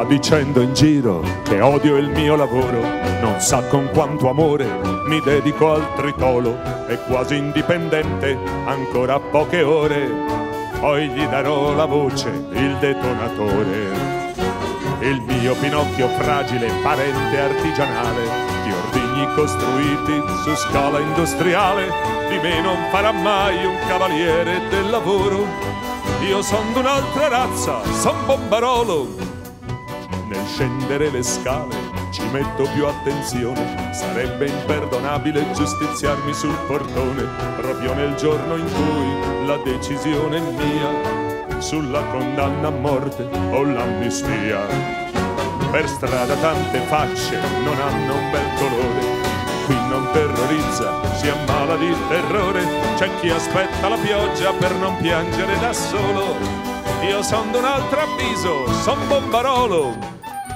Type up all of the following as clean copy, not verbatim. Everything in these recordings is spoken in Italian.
dicendo in giro che odio il mio lavoro, non sa con quanto amore mi dedico al tritolo. È quasi indipendente, ancora poche ore, poi gli darò la voce, il detonatore. Il mio Pinocchio fragile, parente artigianale, di ordigni costruiti su scala industriale, di me non farà mai un cavaliere del lavoro. Io son d'un'altra razza, son Bombarolo. Nel scendere le scale ci metto più attenzione, sarebbe imperdonabile giustiziarmi sul portone, proprio nel giorno in cui la decisione è mia sulla condanna a morte o l'amnistia. Per strada tante facce non hanno un bel colore, qui non terrorizza, si ammala di terrore. C'è chi aspetta la pioggia per non piangere da solo. Io son d'un altro avviso, son Bombarolo.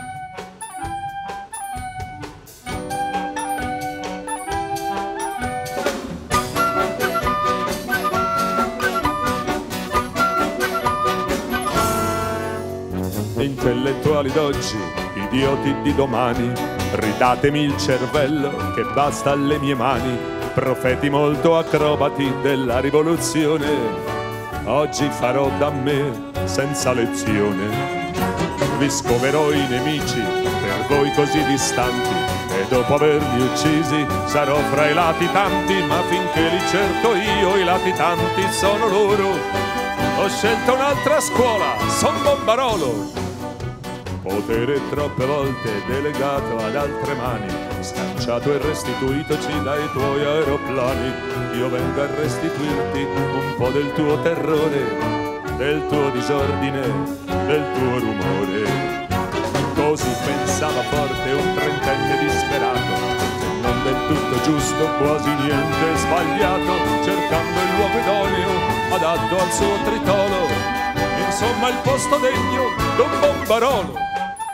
Intellettuali d'oggi, idioti di domani, ridatemi il cervello che basta alle mie mani. Profeti molto acrobati della rivoluzione, oggi farò da me senza lezione. Vi scoverò i nemici per voi così distanti, e dopo averli uccisi sarò fra i latitanti, ma finché li cerco io i latitanti sono loro. Ho scelto un'altra scuola, son Bombarolo. Potere troppe volte delegato ad altre mani, scacciato e restituitoci dai tuoi aeroplani. Io vengo a restituirti un po' del tuo terrore, del tuo disordine, del tuo rumore. Così pensava forte un trentenne disperato, non del tutto giusto, quasi niente sbagliato, cercando il luogo idoneo adatto al suo tritolo. Insomma il posto degno d'un Bombarolo.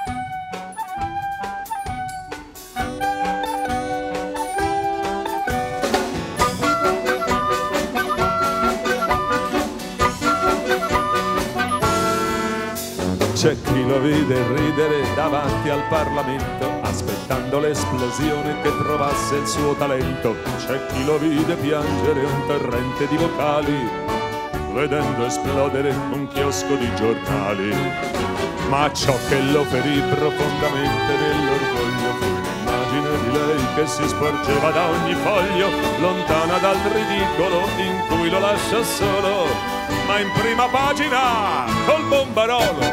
C'è chi lo vide ridere davanti al Parlamento, aspettando l'esplosione che provasse il suo talento. C'è chi lo vide piangere un torrente di vocali, vedendo esplodere un chiosco di giornali. Ma ciò che lo ferì profondamente nell'orgoglio fu l'immagine di lei che si sporgeva da ogni foglio, lontana dal ridicolo in cui lo lascia solo, ma in prima pagina col Bombarolo.